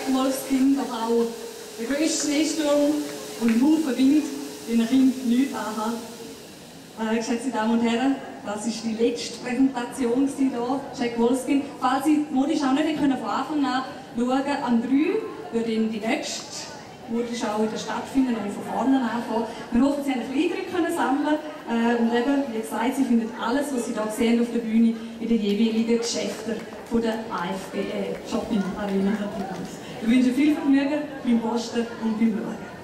Jack Wolfskin, doch auch der grösste Schneesturm und ein Haufen Wind, den ein Kind nichts anhat. Geschätzte Damen und Herren, das war die letzte Präsentation hier, Jack Wolfskin. Falls Sie die Modenschau nicht von Anfang an schauen, am 3 wird Ihnen die nächste Modenschau wieder stattfinden und von vorne anfangen. Wir hoffen, Sie haben ein bisschen Eindruck sammeln und eben, wie gesagt, Sie finden alles, was Sie hier sehen auf der Bühne, in den jeweiligen Geschäften von der AFB Shopping Arena. Ich wünsche viel Vergnügen beim Posten und beim Schauen.